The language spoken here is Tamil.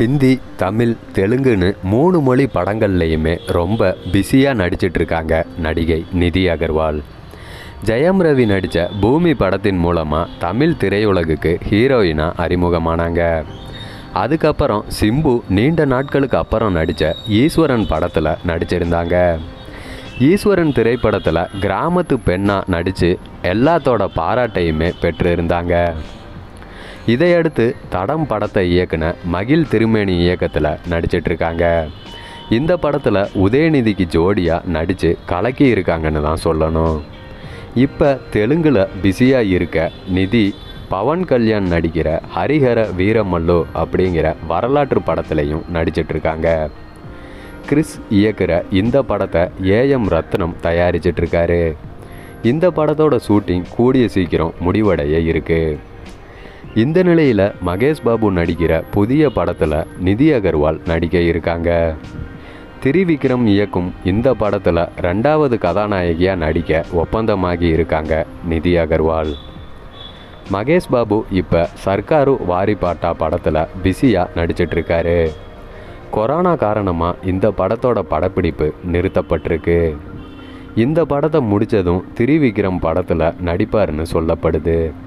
ஹிந்தி, தமிழ், தெலுங்குன்னு 3 மொழி படங்கள்லையுமே ரொம்ப பிஸியாக நடிச்சிட்ருக்காங்க நடிகை நிதி அகர்வால். ஜெயம் ரவி நடித்த பூமி படத்தின் மூலமாக தமிழ் திரையுலகுக்கு ஹீரோயினாக அறிமுகமானாங்க. அதுக்கப்புறம் சிம்பு நீண்ட நாட்களுக்கு அப்புறம் நடித்த ஈஸ்வரன் படத்தில் நடிச்சிருந்தாங்க. ஈஸ்வரன் திரைப்படத்தில் கிராமத்து பெண்ணாக நடித்து எல்லாத்தோட பாராட்டையுமே பெற்றிருந்தாங்க. இதையடுத்து தடம் படத்தை இயக்குன மகிழ் திருமேனி இயக்கத்தில் நடிச்சிட்ருக்காங்க. இந்த படத்தில் உதயநிதிக்கு ஜோடியாக நடித்து கலக்கி இருக்காங்கன்னு தான் சொல்லணும். இப்போ தெலுங்கில் பிஸியாக இருக்க நிதி பவன் கல்யாண் நடிக்கிற ஹரிஹர வீரமல்லு அப்படிங்கிற வரலாற்று படத்துலையும் நடிச்சிட்ருக்காங்க. கிறிஸ் இயக்குற இந்த படத்தை ஏஎம் ரத்னம் தயாரிச்சிட்ருக்காரு. இந்த படத்தோட ஷூட்டிங் கூடிய சீக்கிரம் முடிவடைய இருக்குது. இந்த நிலையில் மகேஷ் பாபு நடிக்கிற புதிய படத்தில் நிதி அகர்வால் நடிக்க இருக்காங்க. திரிவிக்ரம் இயக்கும் இந்த படத்தில் 2வது கதாநாயகியாக நடிக்க ஒப்பந்தமாகி இருக்காங்க நிதி அகர்வால். மகேஷ் பாபு இப்போ சர்க்காரு வாரிபாட்டா படத்தில் பிஸியாக நடிச்சிட்ருக்காரு. கொரோனா காரணமாக இந்த படத்தோட படப்பிடிப்பு நிறுத்தப்பட்டிருக்கு. இந்த படத்தை முடித்ததும் திரிவிக்ரம் படத்தில் நடிப்பார்னு சொல்லப்படுது.